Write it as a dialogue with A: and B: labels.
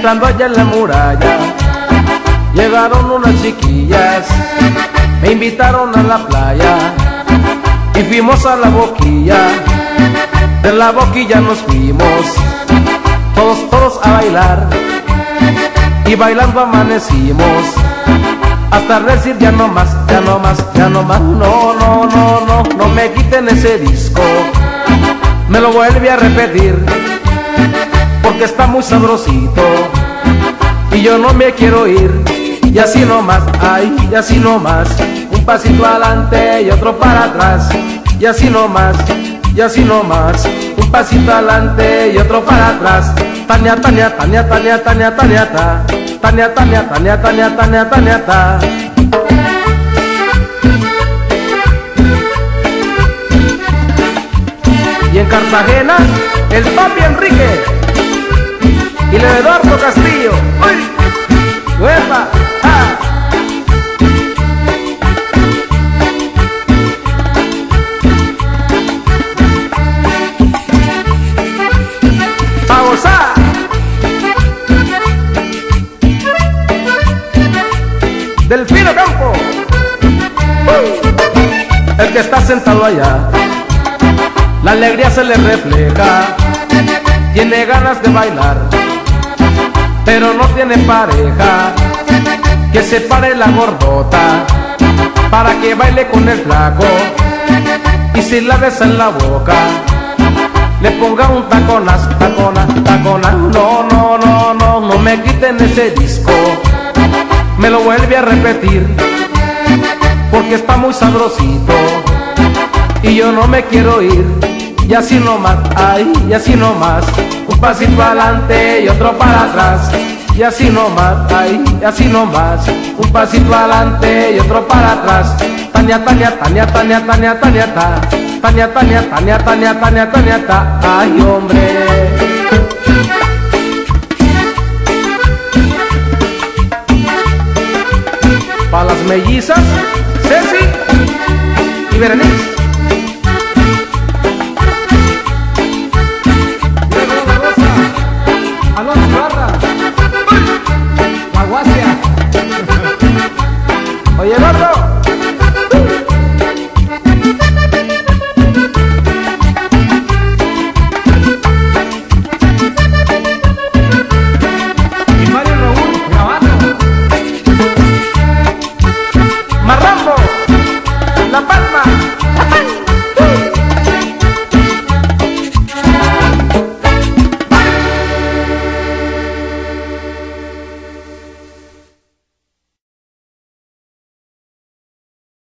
A: Entrando allá en la muralla, llegaron unas chiquillas, me invitaron a la playa y fuimos a la boquilla. De la boquilla nos fuimos, todos a bailar, y bailando amanecimos, hasta decir ya no más, ya no más, ya no más. No, no, no, no, no me quiten ese disco, me lo vuelve a repetir, porque está muy sabrosito, y yo no me quiero ir. Y así nomás, ay, y así nomás, un pasito adelante y otro para atrás. Y así nomás, y así nomás, un pasito adelante y otro para atrás. Tania, Tania, Tania, Tania, Tania, Tania, ta. Tania, Tania, Tania, Tania, Tania, Tania, ta. Y en Cartagena, el Papi Enrique y el Eduardo Castillo. ¡Uy! ¡Uepa! ¡Ah! ¡A gozar! Delfino Campo, el que está sentado allá, la alegría se le refleja, tiene ganas de bailar, pero no tiene pareja, que se pare la gordota, para que baile con el flaco, y si la besa en la boca, le ponga un taconas, tacona, tacona. No, no, no, no, no me quiten ese disco, me lo vuelve a repetir, porque está muy sabrosito, y yo no me quiero ir. Y así nomás, ay, y así nomás, un pasito adelante y otro para atrás. Y así nomás, ay, y así nomás, un pasito adelante y otro para atrás. Tania, Tania, Tania, Tania, Tania, Tania, ta. Tania, Tania, Tania, Tania, Tania, Tania, ta. Ay, hombre. Para las mellizas, Ceci y Berenice.
B: Alonso Ibarra, La Guasia.
A: Oye, gordo.
B: Y Mario Raúl, grabando.
A: Marrambo.